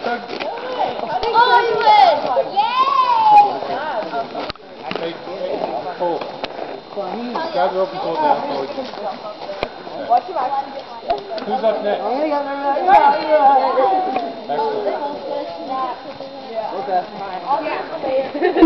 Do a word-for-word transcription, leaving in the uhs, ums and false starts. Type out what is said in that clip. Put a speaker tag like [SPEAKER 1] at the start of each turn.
[SPEAKER 1] Doug?
[SPEAKER 2] Oh, you win! Yay!
[SPEAKER 1] Hey, pull. Grab the rope and pull it down forward.
[SPEAKER 3] Watch your back.
[SPEAKER 1] Who's up next?
[SPEAKER 3] Excellent.
[SPEAKER 1] Okay.